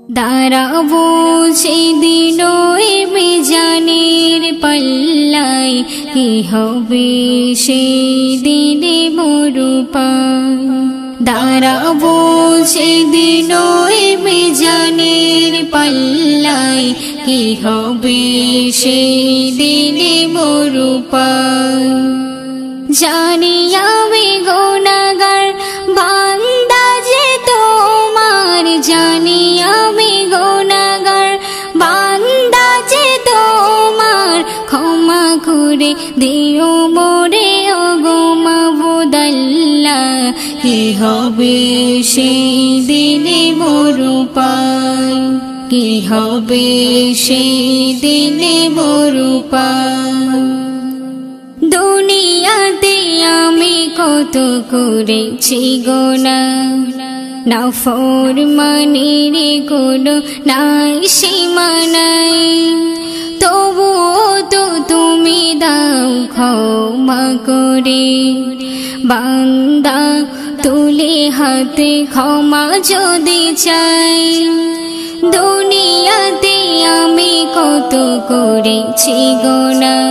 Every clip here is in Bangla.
দাঁড়াবো সেদিন ওই মিজানের পাল্লায়, কি হবে সেদিনে মোর উপায়। দাঁড়াবো সেদিন ওই মিজানের পাল্লায়, কি হবে সেদিনে মোর উপায়। জানি আমি গুনাহগার বান্দা যে তোমার, জানি আমি গুনাহগার বান্দা যে তোমার, ক্ষমা করে দিও মোরে ওগো মাবুদ আল্লাহ, কি হবে সেদিনে মোর উপায়, কি হবে সেদিনে মোর উপায়। দুনিয়াতে আমি কত করেছি গুনাহ, নাফরমানির কোনো নাই সীমা নাই, তবুও তো তুমি দাও ক্ষমা করে। বান্দা তুলে হাতে ক্ষমা যদি চাই, দুনিয়াতে আমি কত করেছি গুনাহ,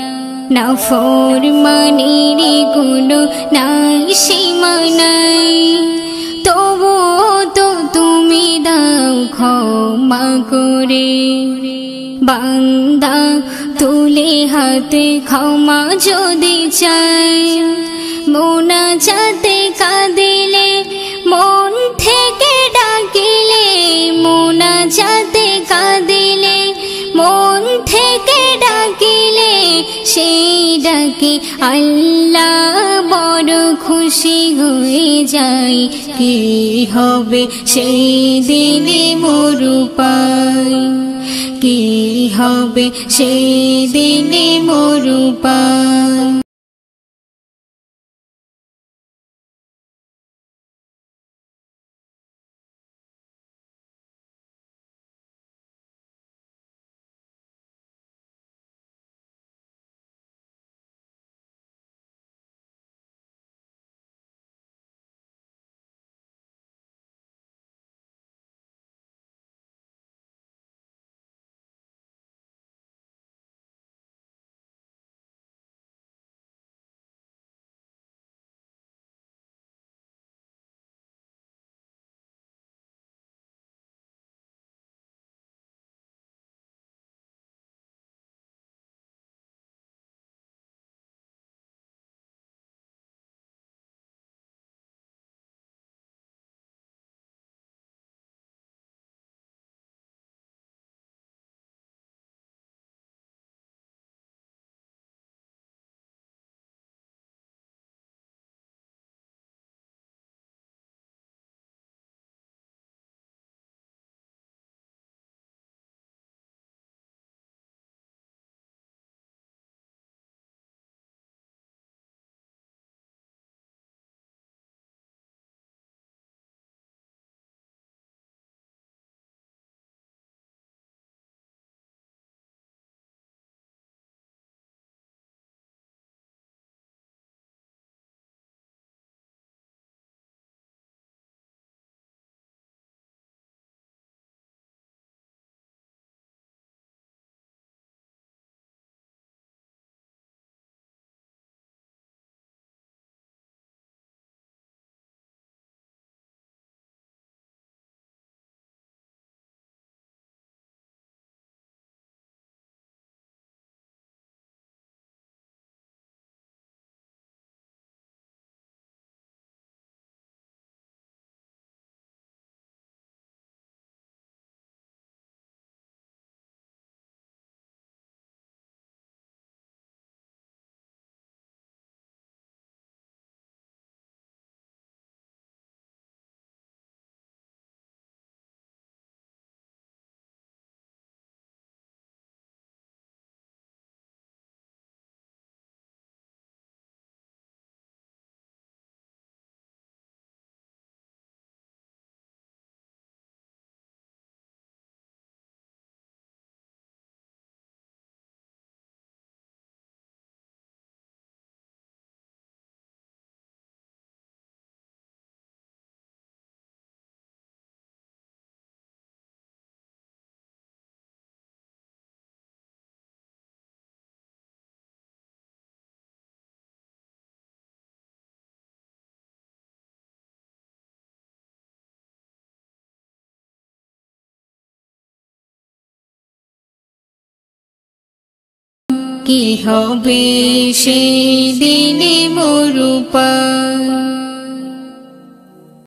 নাফরমানির কোনো নাই সীমা নাই, তবুও তো তুমি দাও ক্ষমা করে। বান্দা তুলে হাতে ক্ষমা যদি চাই, মোনাজাতে কাঁদিলে মন থেকে ডাকিলে, মোনাজাতে কাঁদিলে মন থেকে ডাকিলে, সেই ডাকে আল্লাহ বড় খুশি হয়ে যায়, কি হবে সেই দিনে মোর উপায়, কি হবে সেই দিনে মোর উপায়। কি হবে সেই দিনে মোর উপায়।